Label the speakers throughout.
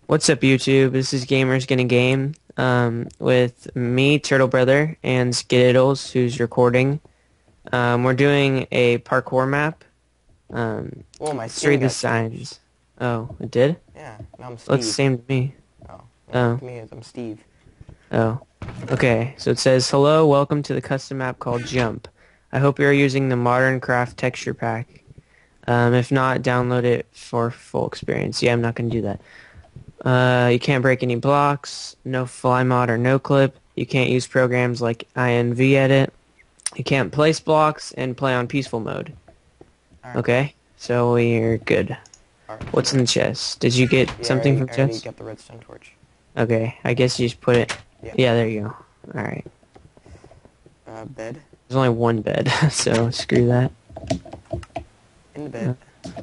Speaker 1: What's up, YouTube? This is Gamers Gonna Game, with me, Turtle Brother, and Skittles, who's recording. We're doing a parkour map.
Speaker 2: Whoa, my
Speaker 1: Let's
Speaker 2: skin
Speaker 1: read the
Speaker 2: got changed.
Speaker 1: signs. Oh, it did?
Speaker 2: Yeah, now I'm
Speaker 1: Looks the
Speaker 2: Steve.
Speaker 1: same to me.
Speaker 2: Oh, no, look
Speaker 1: Oh,
Speaker 2: at me, I'm Steve.
Speaker 1: oh. Okay, so it says, hello, welcome to the custom map called Jump. I hope you're using the Modern Craft texture pack. If not, download it for full experience. Yeah, I'm not gonna do that. You can't break any blocks, no fly mod or no clip. You can't use programs like INV edit. You can't place blocks and play on peaceful mode.
Speaker 2: Alright,
Speaker 1: Okay, so we're good.
Speaker 2: alright.
Speaker 1: What's in the chest? Did you get
Speaker 2: Yeah,
Speaker 1: something from
Speaker 2: I already
Speaker 1: chest?
Speaker 2: got the redstone torch.
Speaker 1: Okay, I guess you just put it.
Speaker 2: Yeah.
Speaker 1: Yeah, there you go. Alright.
Speaker 2: Bed.
Speaker 1: There's only one bed, so screw that.
Speaker 2: In the
Speaker 1: Uh,
Speaker 2: bed.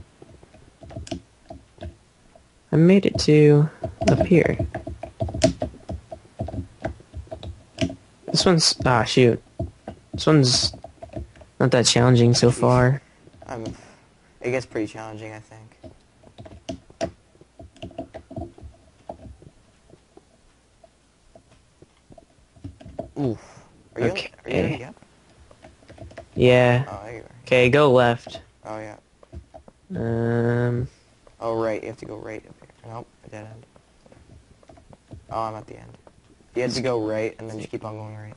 Speaker 1: I made it to up here. This one's... Ah, shoot. This one's not that challenging so
Speaker 2: Jeez.
Speaker 1: far.
Speaker 2: It gets pretty challenging, I think. Oof. Are you
Speaker 1: Okay.
Speaker 2: already up?
Speaker 1: Yeah.
Speaker 2: Oh, there you are.
Speaker 1: Okay, go left.
Speaker 2: Oh, yeah.
Speaker 1: Um,
Speaker 2: Oh, right, you have to go right up here. Nope, a dead end. Oh, I'm at the end. You have to go right, and then just keep on going right.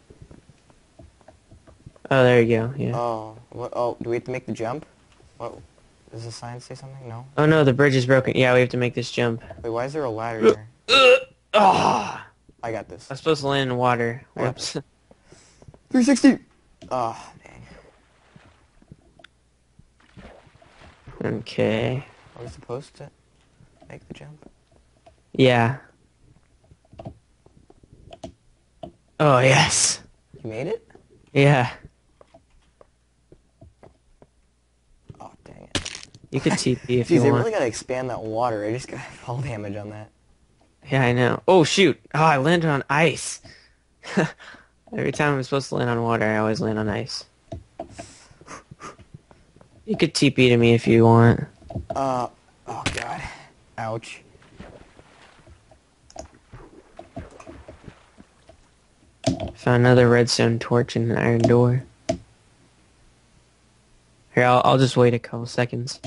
Speaker 1: oh, there you go, yeah.
Speaker 2: Oh, what? Oh, do we have to make the jump? What? Does the sign say something? No?
Speaker 1: Oh no, the bridge is broken. Yeah, we have to make this jump.
Speaker 2: Wait, why is there a ladder here?
Speaker 1: Ah!
Speaker 2: I got this.
Speaker 1: I was supposed to land in water.
Speaker 2: I got
Speaker 1: Whoops.
Speaker 2: 360! Oh, dang.
Speaker 1: Okay.
Speaker 2: Are we supposed to make the jump?
Speaker 1: Yeah. Oh, yes.
Speaker 2: You made it?
Speaker 1: Yeah.
Speaker 2: Oh, dang it.
Speaker 1: You could TP if
Speaker 2: Jeez,
Speaker 1: you
Speaker 2: they
Speaker 1: want.
Speaker 2: really gotta expand that water. I just got fall damage on that.
Speaker 1: Yeah, I know. Oh, shoot. Oh, I landed on ice. Every time I'm supposed to land on water, I always land on ice. You could TP to me if you want.
Speaker 2: Oh god. Ouch.
Speaker 1: Found another redstone torch and an iron door. Here, I'll just wait a couple seconds.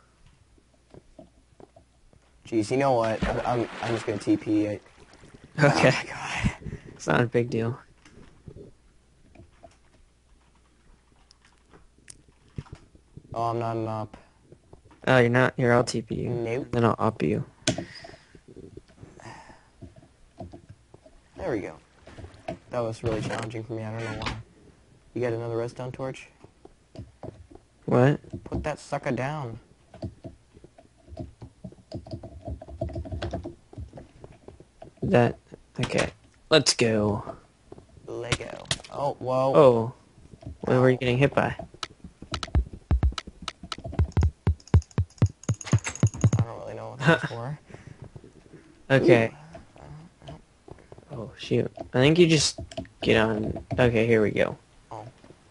Speaker 2: Jeez, you know what? I'm just gonna TP.
Speaker 1: Okay.
Speaker 2: Oh my god.
Speaker 1: It's not a big deal.
Speaker 2: Oh, I'm not an op.
Speaker 1: Oh, you're not? Here, I'll TP you.
Speaker 2: Nope.
Speaker 1: Then I'll up you.
Speaker 2: There we go. That was really challenging for me. I don't know why. You got another redstone torch?
Speaker 1: What?
Speaker 2: Put that sucker down.
Speaker 1: That... Okay. Let's go.
Speaker 2: Lego. Oh, whoa.
Speaker 1: Oh. What were you
Speaker 2: Ow.
Speaker 1: getting hit by?
Speaker 2: I don't really know what that's for.
Speaker 1: Okay.
Speaker 2: Ooh.
Speaker 1: Oh, shoot. I think you just get on... Okay, here we go.
Speaker 2: Oh.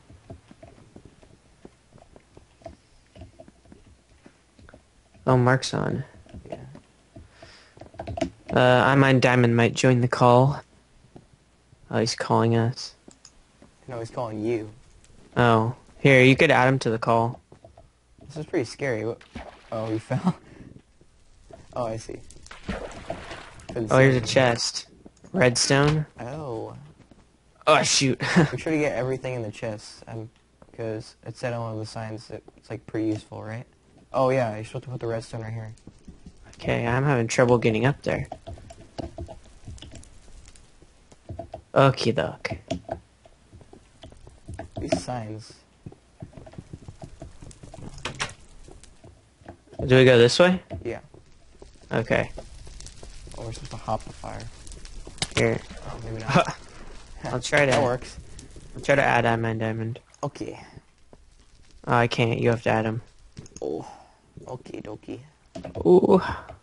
Speaker 1: Oh, Mark's on.
Speaker 2: Yeah.
Speaker 1: I mind Diamond might join the call. Oh, he's calling us.
Speaker 2: No, he's calling you.
Speaker 1: Oh. Here, you could add him to the call.
Speaker 2: This is pretty scary. Oh, he fell. Oh, I see. Couldn't
Speaker 1: Oh,
Speaker 2: see
Speaker 1: here's a
Speaker 2: anything.
Speaker 1: chest. Redstone?
Speaker 2: Oh.
Speaker 1: Oh, shoot.
Speaker 2: Make sure to get everything in the chest, because it said on one of the signs that it's like pretty useful, right? Oh yeah, you're supposed to put the redstone right here.
Speaker 1: Okay, I'm having trouble getting up there. Okie doke.
Speaker 2: These signs.
Speaker 1: Do we go this way?
Speaker 2: Yeah.
Speaker 1: Okay.
Speaker 2: Oh, we're supposed to hop the fire.
Speaker 1: Here.
Speaker 2: Oh, maybe not.
Speaker 1: I'll try to...
Speaker 2: That works.
Speaker 1: I'll try to add Diamond.
Speaker 2: Okay.
Speaker 1: Oh, I can't. You have to add him.
Speaker 2: Oh. Okie dokie.
Speaker 1: Ooh.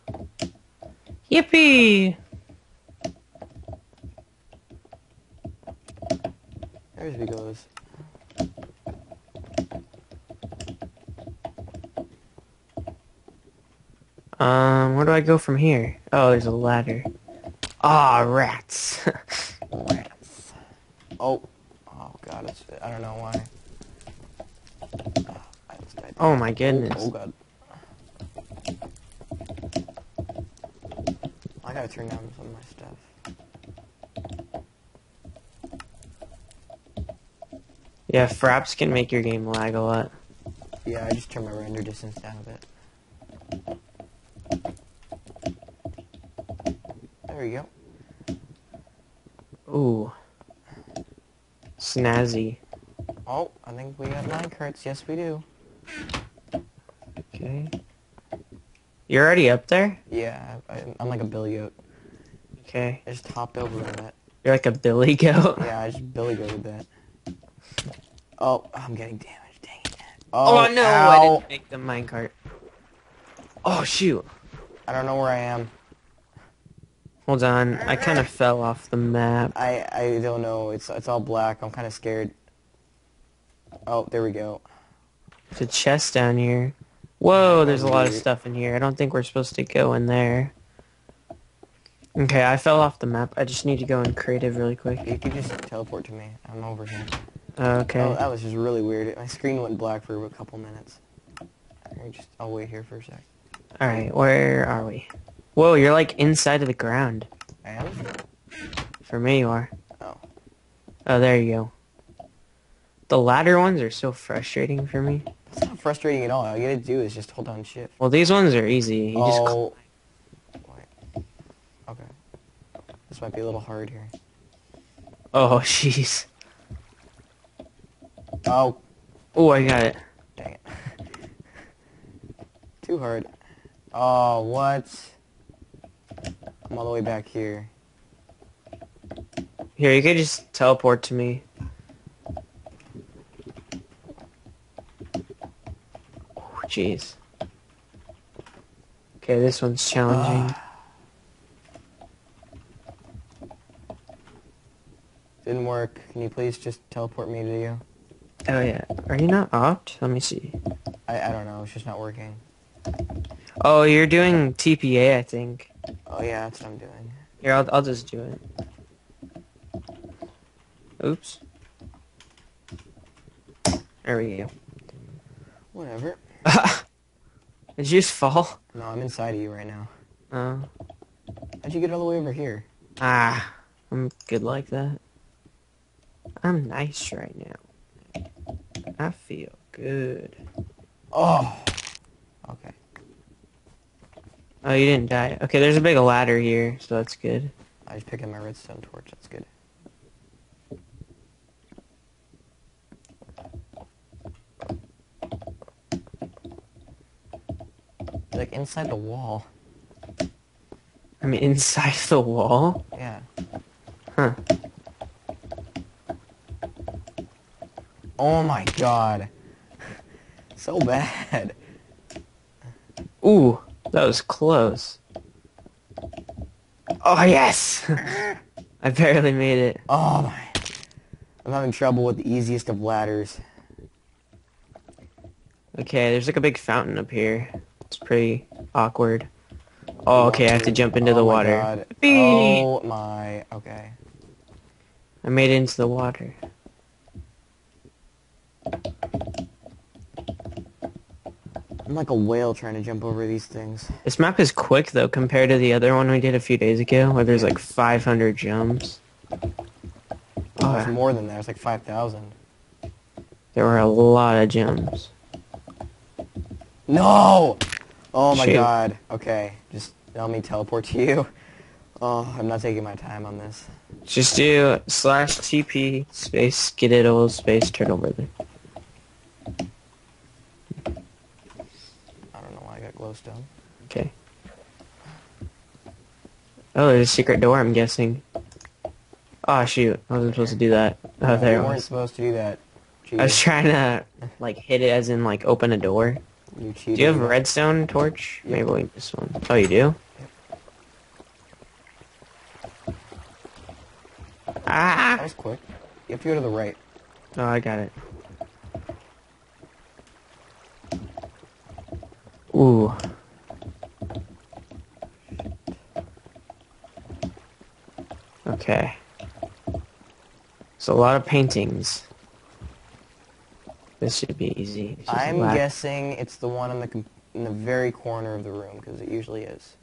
Speaker 1: Yippee!
Speaker 2: There's he goes.
Speaker 1: Where do I go from here? Oh, there's a ladder. Ah, rats.
Speaker 2: Rats. Oh. Oh god, I don't know why. I just died
Speaker 1: Oh
Speaker 2: there.
Speaker 1: my goodness.
Speaker 2: Oh god. I gotta turn down some of my stuff.
Speaker 1: Yeah, fraps can make your game lag a lot.
Speaker 2: Yeah, I just turned my render distance down a bit. There we go.
Speaker 1: Ooh. Snazzy.
Speaker 2: Oh, I think we got minecarts. Yes, we do.
Speaker 1: Okay. You're already up there?
Speaker 2: Yeah, I'm like a billy goat.
Speaker 1: Okay.
Speaker 2: I just hopped over that.
Speaker 1: You're like a billy goat?
Speaker 2: Yeah, I just billy goated that. Oh, I'm getting damaged. Dang it.
Speaker 1: Oh, no,
Speaker 2: ow.
Speaker 1: I didn't make the minecart. Oh, shoot.
Speaker 2: I don't know where I am.
Speaker 1: Hold on. I kind of fell off the map.
Speaker 2: I don't know. It's all black. I'm kind of scared. Oh, there we go.
Speaker 1: There's a chest down here. Whoa,
Speaker 2: That
Speaker 1: there's a
Speaker 2: was
Speaker 1: lot of
Speaker 2: weird.
Speaker 1: stuff in here. I don't think we're supposed to go in there. Okay, I fell off the map. I just need to go in creative really quick.
Speaker 2: You can just teleport to me. I'm over here.
Speaker 1: Okay.
Speaker 2: Oh, that was just really weird. My screen went black for a couple minutes. I'll wait here for a sec.
Speaker 1: Alright, where are we? Whoa, you're like inside of the ground.
Speaker 2: I am?
Speaker 1: For me, you are.
Speaker 2: Oh.
Speaker 1: Oh, there you go. The ladder ones are so frustrating for me.
Speaker 2: That's not frustrating at all. All you gotta do is just hold down shift.
Speaker 1: Well, these ones are easy. You just
Speaker 2: Oh. Wait. Okay. This might be a little hard here.
Speaker 1: Oh, jeez.
Speaker 2: Oh.
Speaker 1: Oh, I got it.
Speaker 2: Dang it. Too hard. Oh, what? I'm all the way back here.
Speaker 1: Here, you could just teleport to me. Oh, jeez. Okay, this one's challenging.
Speaker 2: Didn't work. Can you please just teleport me to you?
Speaker 1: Oh, yeah. Are you not opt? Let me see.
Speaker 2: I don't know. It's just not working.
Speaker 1: Oh, you're doing TPA, I think.
Speaker 2: Oh, yeah, that's what I'm doing.
Speaker 1: Here, I'll just do it. Oops. There we go.
Speaker 2: Whatever.
Speaker 1: Did you just fall?
Speaker 2: No, I'm inside of you right now.
Speaker 1: Oh.
Speaker 2: How'd you get all the way over here?
Speaker 1: Ah. I'm good like that. I'm nice right now. I feel good.
Speaker 2: Oh! Okay.
Speaker 1: Oh, you didn't die. Okay, there's a big ladder here, so that's good.
Speaker 2: I just picked up my redstone torch. That's good. Like inside the wall.
Speaker 1: I mean, inside the wall?
Speaker 2: Yeah.
Speaker 1: Huh.
Speaker 2: Oh my god. So bad.
Speaker 1: Ooh, that was close. Oh, yes! I barely made it.
Speaker 2: Oh my. I'm having trouble with the easiest of ladders.
Speaker 1: Okay, there's like a big fountain up here. It's pretty awkward. Oh, okay, I have to jump into the
Speaker 2: my
Speaker 1: water.
Speaker 2: God.
Speaker 1: Beep.
Speaker 2: Oh my. Okay.
Speaker 1: I made it into the water.
Speaker 2: I'm like a whale trying to jump over these things.
Speaker 1: This map is quick, though, compared to the other one we did a few days ago, where there's like 500 jumps.
Speaker 2: Oh, there's more than that. It's like 5,000.
Speaker 1: There were a lot of jumps.
Speaker 2: No! Oh my
Speaker 1: Shoot.
Speaker 2: god. Okay, just let me teleport to you. Oh, I'm not taking my time on this.
Speaker 1: Just do /TP space skididdle space turtle brother.
Speaker 2: I don't know why I got glowstone.
Speaker 1: Okay. Oh, there's a secret door, I'm guessing. Oh, shoot. I wasn't supposed to do that. Oh,
Speaker 2: No,
Speaker 1: there
Speaker 2: you
Speaker 1: it
Speaker 2: weren't
Speaker 1: was.
Speaker 2: supposed to do that.
Speaker 1: I was
Speaker 2: Cheater.
Speaker 1: trying to, like, hit it as in, like, open a door.
Speaker 2: You cheated.
Speaker 1: Do you have a redstone torch?
Speaker 2: Yep.
Speaker 1: Maybe we'll need this one. Oh, you do?
Speaker 2: That
Speaker 1: Ah!
Speaker 2: was quick. You have to go to the right.
Speaker 1: Oh, I got it. Ooh. Okay. So a lot of paintings. This should be easy. It's just
Speaker 2: I'm
Speaker 1: black.
Speaker 2: guessing it's the one in the very corner of the room, because it usually is.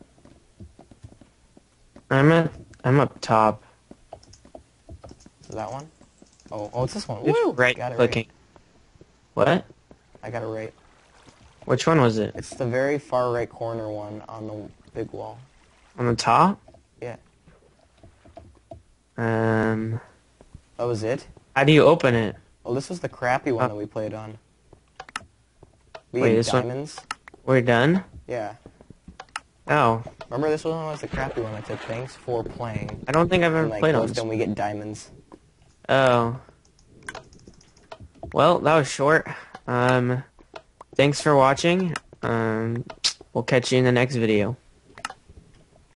Speaker 1: I'm up top.
Speaker 2: Is that one? Oh, it's this one.
Speaker 1: Just
Speaker 2: Woo!
Speaker 1: right
Speaker 2: Got it
Speaker 1: clicking.
Speaker 2: right.
Speaker 1: What?
Speaker 2: I got it right.
Speaker 1: Which one was it?
Speaker 2: It's the very far right corner one on the big wall.
Speaker 1: On the top?
Speaker 2: Yeah.
Speaker 1: Um,
Speaker 2: That was it?
Speaker 1: how do you open it?
Speaker 2: Oh, this was the crappy one that we played on. We
Speaker 1: Wait,
Speaker 2: had
Speaker 1: this one?
Speaker 2: diamonds.
Speaker 1: We're done?
Speaker 2: Yeah.
Speaker 1: Oh,
Speaker 2: Remember this one was the crappy one that said thanks for playing.
Speaker 1: I don't think I've ever
Speaker 2: And like
Speaker 1: played on
Speaker 2: most
Speaker 1: this.
Speaker 2: time we get diamonds.
Speaker 1: Oh. Well, that was short. Thanks for watching. We'll catch you in the next video.